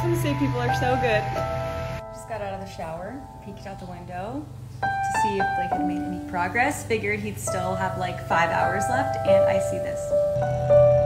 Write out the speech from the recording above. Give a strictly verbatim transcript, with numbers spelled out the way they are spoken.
just want to say people are so good. Just got out of the shower, peeked out the window to see if Blake had made any progress. Figured he'd still have like five hours left, and I see this.